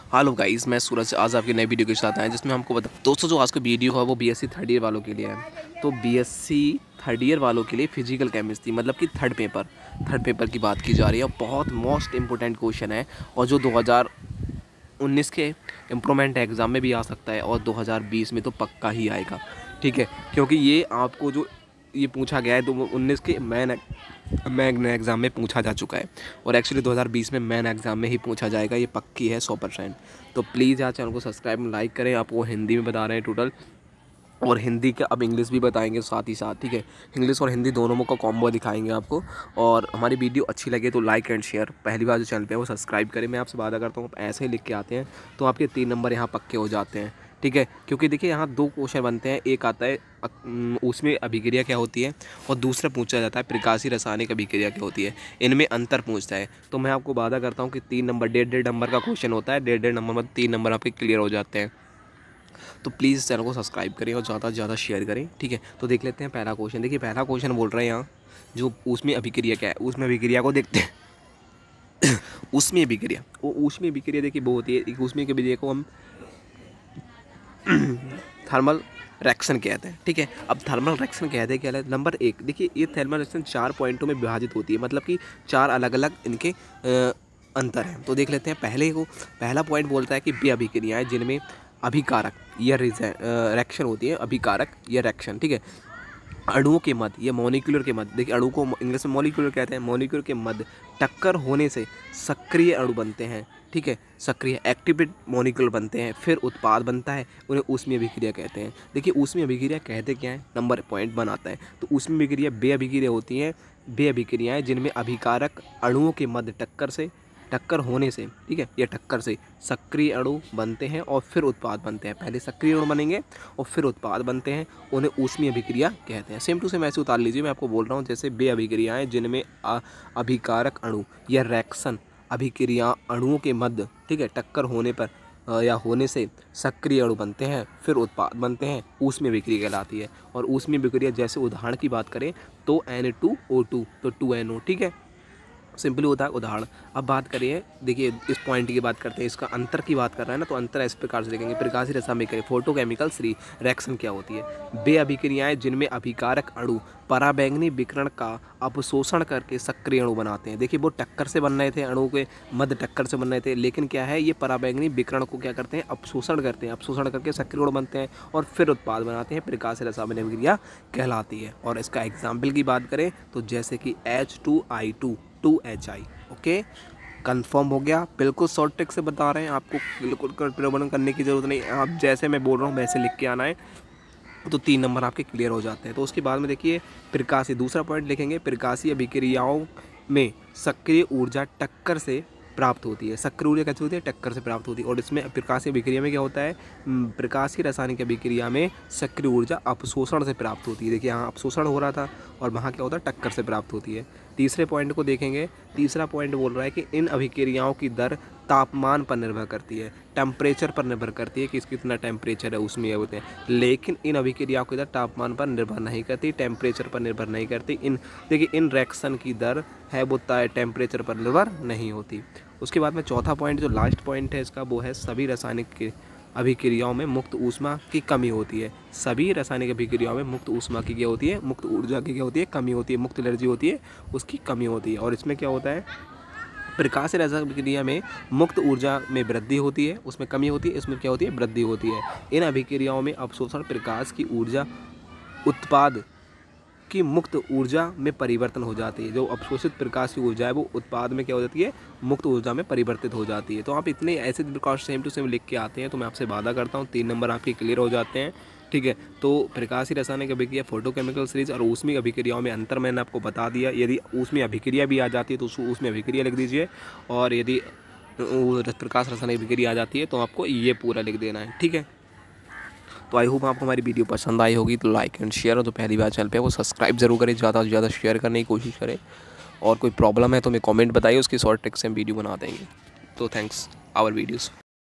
Hello guys, मैं सूरज आज आपकी नई वीडियो के साथ आया जिसमें हमको बता दोस्तों जो आज का वीडियो है वो बीएससी थर्ड ईयर वालों के लिए है। तो बीएससी थर्ड ईयर वालों के लिए फिजिकल केमिस्ट्री मतलब कि थर्ड पेपर की बात की जा रही है और बहुत मोस्ट इम्पोर्टेंट क्वेश्चन है और जो 2019 के इम्प्रूवमेंट एग्ज़ाम में भी आ सकता है और 2020 में तो पक्का ही आएगा। ठीक है, क्योंकि ये आपको जो ये पूछा गया है 2019 के मेन एग्ज़ाम में पूछा जा चुका है और एक्चुअली 2020 में मेन एग्ज़ाम में ही पूछा जाएगा, ये पक्की है 100%। तो प्लीज़ यार चैनल को सब्सक्राइब लाइक करें। आपको हिंदी में बता रहे हैं टोटल और हिंदी का अब इंग्लिश भी बताएंगे साथ ही साथ। ठीक है, इंग्लिश और हिंदी दोनों का कॉम्बो दिखाएंगे आपको। और हमारी वीडियो अच्छी लगे तो लाइक एंड शेयर, पहली बार जो चैनल पे है वो सब्सक्राइब करें। मैं आपसे वादा करता हूँ आप ऐसे ही लिख के आते हैं तो आपके 3 नंबर यहाँ पक्के हो जाते हैं। ठीक है, क्योंकि देखिए यहाँ 2 क्वेश्चन बनते हैं, एक आता है उसमें अभिक्रिया क्या होती है और दूसरा पूछा जाता है प्रकाशीय रासायनिक अभिक्रिया क्या होती है, इनमें अंतर पूछता है। तो मैं आपको वादा करता हूँ कि 3 नंबर 1.5 नंबर का क्वेश्चन होता है, 1.5 नंबर में 3 नंबर आपके क्लियर हो जाते हैं। तो प्लीज़ चैनल को सब्सक्राइब करें और ज़्यादा से ज़्यादा शेयर करें। ठीक है, तो देख लेते हैं पहला क्वेश्चन। देखिए पहला क्वेश्चन बोल रहे हैं यहाँ जो उसमें अभिक्रिया क्या है, उसमें अभिक्रिया को देखते हैं। उसमें अभिक्रिया देखिए वो होती है, उसमें अभिक्रिया को हम थर्मल रिएक्शन कहते हैं। ठीक है, अब थर्मल रिएक्शन कहते हैं क्या है। नंबर 1 देखिए, ये थर्मल रिएक्शन 4 पॉइंटों में विभाजित होती है, मतलब कि 4 अलग अलग इनके अंतर हैं। तो देख लेते हैं पहला पॉइंट बोलता है कि वे अभिक्रियाएँ जिनमें अभिकारक या रिएक्शन होती है, अभिकारक या रिएक्शन। ठीक है, अणुओं के मध्य या मॉलिक्यूलर के मध्य, देखिए अणु को इंग्लिश में मॉलिक्यूलर कहते हैं, मॉलिक्यूलर के मध्य टक्कर होने से सक्रिय अणु बनते हैं। ठीक है, सक्रिय एक्टिवेट मॉलिक्यूल बनते हैं, फिर उत्पाद बनता है, उन्हें ऊष्मीय अभिक्रिया कहते हैं। देखिए ऊष्मीय अभिक्रिया कहते क्या है, नंबर पॉइंट बनाता है। तो ऊष्मीय अभिक्रिया वे अभिक्रिया होती हैं, वे अभिक्रियाएँ जिनमें अभिकारक अणुओं के मध्य टक्कर होने से, ठीक है, या टक्कर से सक्रिय अणु बनते हैं और फिर उत्पाद बनते हैं। पहले सक्रिय अणु बनेंगे और फिर उत्पाद बनते हैं, उन्हें ऊष्मीय अभिक्रिया कहते हैं। सेम टू सेम ऐसे उतार लीजिए, मैं आपको बोल रहा हूँ जैसे वे अभिक्रियाएँ जिनमें अभिकारक अणु या रिएक्शन अभिक्रिया अणुओं के मध्य, ठीक है, टक्कर होने पर या होने से सक्रिय अणु बनते हैं, फिर उत्पाद बनते हैं, ऊष्मीय अभिक्रिया कहलाती है। और ऊष्मीय अभिक्रिया जैसे उदाहरण की बात करें तो Na2O2 तो 2NO। ठीक है, सिंपली होता है उदाहरण। अब बात करिए, देखिए इस पॉइंट की बात करते हैं, इसका अंतर की बात कर रहे हैं ना, तो अंतर इस प्रकार से देखेंगे। प्रकाशीय रासायनिक फोटोकेमिकल रिएक्शन क्या होती है, वे अभिक्रियाएं जिनमें अभिकारक अणु पराबैंगनी विकिरण का अपशोषण करके सक्रिय अणु बनाते हैं। देखिए वो टक्कर से बन रहे थे, अणु के मध्य टक्कर से बन रहे थे, लेकिन क्या है ये पराबैंगनी विकिरण को क्या करते हैं, अपशोषण करते हैं, अपशोषण करके सक्रिय अणु बनते हैं और फिर उत्पाद बनाते हैं, प्रकाशीय रासायनिक अभिक्रिया कहलाती है। और इसका एग्जाम्पल की बात करें तो जैसे कि H2I2 2HI। ओके, कंफर्म हो गया, बिल्कुल शॉर्ट ट्रिक से बता रहे हैं आपको, बिल्कुल प्रबंधन करने की ज़रूरत नहीं। आप जैसे मैं बोल रहा हूँ वैसे लिख के आना है तो 3 नंबर आपके क्लियर हो जाते हैं। तो उसके बाद में देखिए प्रकाशीय, दूसरा पॉइंट लिखेंगे, प्रकाशीय अभिक्रियाओं में सक्रिय ऊर्जा टक्कर से प्राप्त होती है। सक्रिय ऊर्जा कैसे होती है, टक्कर से प्राप्त होती है। और इसमें प्रकाशीय अभिक्रिया में क्या होता है, प्रकाशीय रासायनिक अभिक्रिया में सक्रिय ऊर्जा अपशोषण से प्राप्त होती है। देखिए यहाँ अपशोषण हो रहा था और वहाँ क्या होता है, टक्कर से प्राप्त होती है। तीसरे पॉइंट को देखेंगे, तीसरा पॉइंट बोल रहा है कि इन अभिक्रियाओं की दर तापमान पर निर्भर करती है, टेम्परेचर पर निर्भर करती है कि इसकी कितना टेम्परेचर है उसमें ये होते हैं। लेकिन इन अभिक्रियाओं की दर तापमान पर निर्भर नहीं करती, टेम्परेचर पर निर्भर नहीं करती। देखिए इन रिएक्शन की दर है वो टेम्परेचर पर निर्भर नहीं होती। उसके बाद में चौथा पॉइंट जो लास्ट पॉइंट है इसका वो है सभी रासायनिक अभिक्रियाओं में मुक्त ऊष्मा की कमी होती है। सभी रासायनिक अभिक्रियाओं में मुक्त ऊष्मा की क्या होती है, मुक्त ऊर्जा की क्या होती है, कमी होती है, मुक्त एनर्जी होती है उसकी कमी होती है। और इसमें क्या होता है, प्रकाशीय रासायनिक अभिक्रिया में मुक्त ऊर्जा में वृद्धि होती है, उसमें कमी होती है, इसमें क्या होती है, वृद्धि होती है। इन अभिक्रियाओं में अवशोषण प्रकाश की ऊर्जा उत्पाद की मुक्त ऊर्जा में परिवर्तन हो जाती है। जो अवशोषित प्रकाश की ऊर्जा है वो उत्पाद में क्या हो जाती है, मुक्त ऊर्जा में परिवर्तित हो जाती है। तो आप इतने ऐसे प्रकार सेम टू सेम लिख के आते हैं तो मैं आपसे वादा करता हूँ 3 नंबर आपके क्लियर हो जाते हैं। ठीक है, तो प्रकाशीय रासायनिक अभिक्रिया, फोटोकेमिकल सीरीज और ऊष्मीय अभिक्रियाओं में अंतर मैंने आपको बता दिया। यदि ऊष्मीय अभिक्रिया भी आ जाती है तो ऊष्मीय अभिक्रिया लिख दीजिए, और यदि प्रकाश रासायनिक अभिक्रिया आ जाती है तो आपको ये पूरा लिख देना है। ठीक है, तो आई होप आपको हमारी वीडियो पसंद आई होगी, तो लाइक एंड शेयर, और जो पहली बार चैनल पे है वो सब्सक्राइब जरूर करें, ज़्यादा से ज़्यादा शेयर करने की कोशिश करें। और कोई प्रॉब्लम है तो हमें कमेंट बताइए, उसकी शॉर्ट ट्रिक से हम वीडियो बना देंगे। तो थैंक्स आवर वीडियोस।